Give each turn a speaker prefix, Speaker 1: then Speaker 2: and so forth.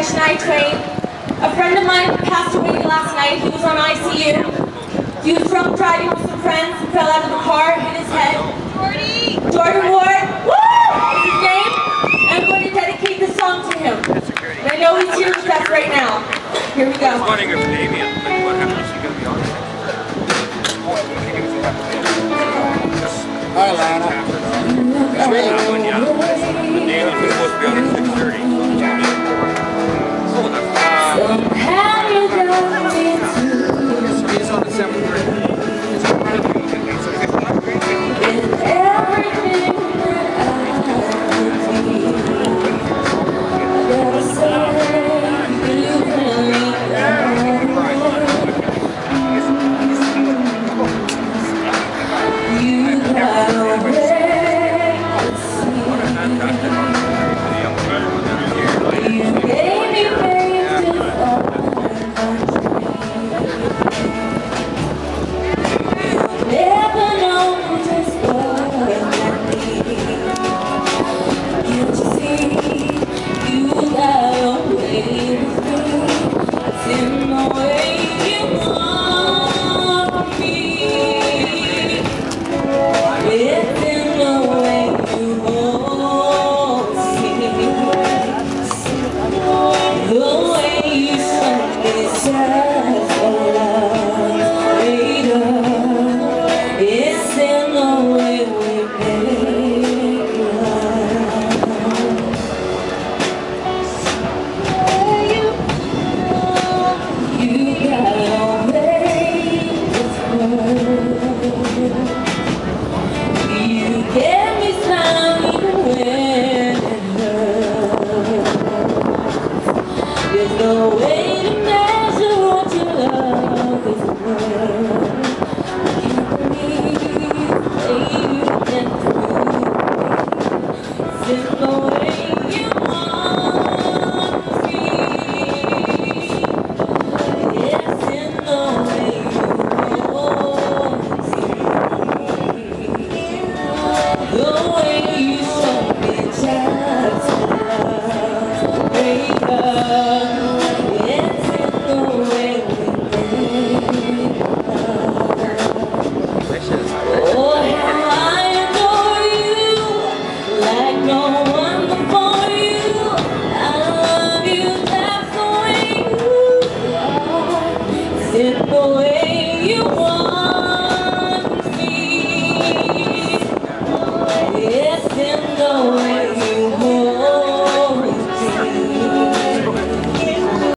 Speaker 1: Shania Twain. A friend of mine passed away last night. He was on ICU. He was drunk driving with some friends and fell out of the car, hit his head. Jordan Ward, woo! Is his name. And I'm going to dedicate this song to him. And I know he's here with us right now. Here we go.
Speaker 2: I was wondering if Damien, what happened? Is she going to be on it?
Speaker 3: Hi, Lana.
Speaker 2: Sweet. Yeah. But Damien was supposed to be on at 6:30. Oh, that's
Speaker 1: Somehow you got me to
Speaker 2: He's on at 7:30.
Speaker 1: with everything that I need. I gotta say, you really you got a way to see. You gave me faith to fall. Never know just what I need. Can't you see? You got a way with me. It's in the way you want me. It's in the way you hold me. The way you show me just for love later. It's in the way we make love. You got a way to hurt. You get me smile even when it hurts. There's no way